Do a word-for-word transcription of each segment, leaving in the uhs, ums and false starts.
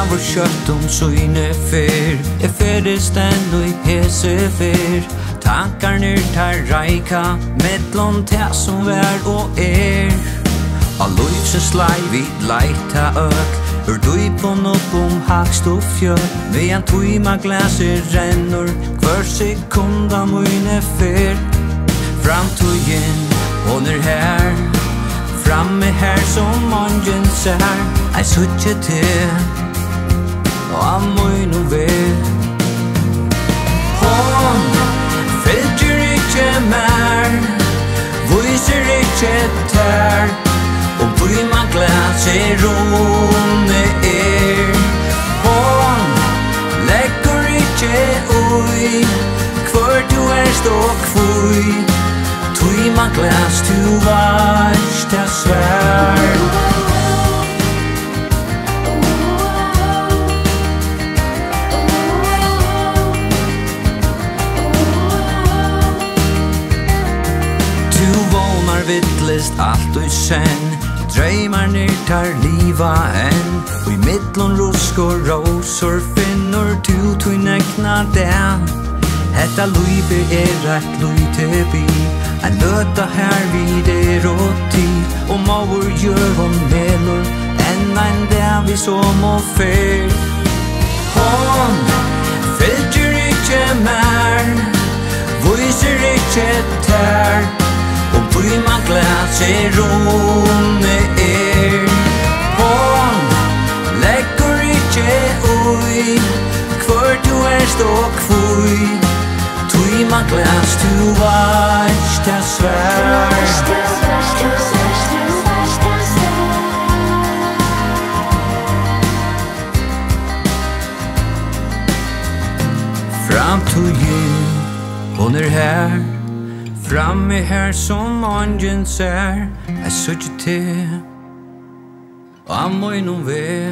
var kjøtt om søyne fyr Jeg fyrdes den og i hese fyr Tankar nyr tar reika Medlom til som vær og er Av løyvsens lei vid leita øk Ur duipon upp om hakst og fjør Vi en tuima glaser rennor Hver sekunda møyne fyr Framtøyen, hon er her Framme her som mangen ser Ei suttje til Og av møyne ved Hon fylgjer ikkje mer Viser ikkje tær Og tuima glaser runde er Hon legger ikkje ui Hver du er ståk fui Tuima glas tu vars ta svær Tu vånar vittlist allt og sen Dreimar nirtar liva enn Og i mittlon rusk og rosor Finnur tu tui nekna den Hetta luive er eit luite bi En løta her vid er og tid Og maur gjør og melor Enn ein dag vi så må fyr Hon fylgjer ikkje mer Viser ikkje tær Og tuima glas er runde er Hon legger ikkje ui Hver du er ståk fui Tuima glas tu vars ta svær Framtøyen, hon er her Framme her som mangen ser Jeg suttje til Og av møyne ved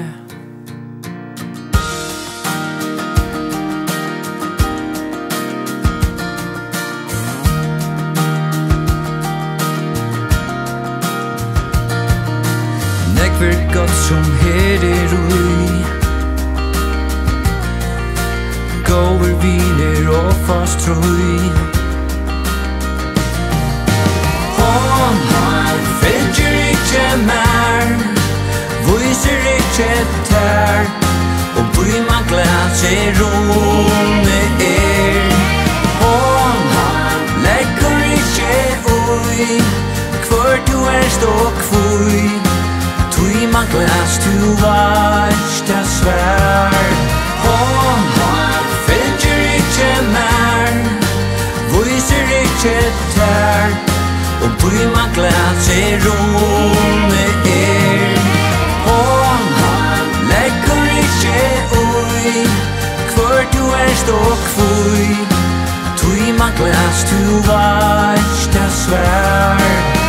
Nekver godt som her er ui Gåver viner og fast troi Hon fylgjer ikkje mer Viser ikkje tær Og tuima glas er runde er Hon legger ikkje ui Hver du er ståk fui Tuima glas tu vars ta svær Hon fylgjer ikkje mer Viser ikkje tær Og tuima glas er runde er Hon legger ikkje ui Hver du er ståk fui Tuima glas tu vars ta svær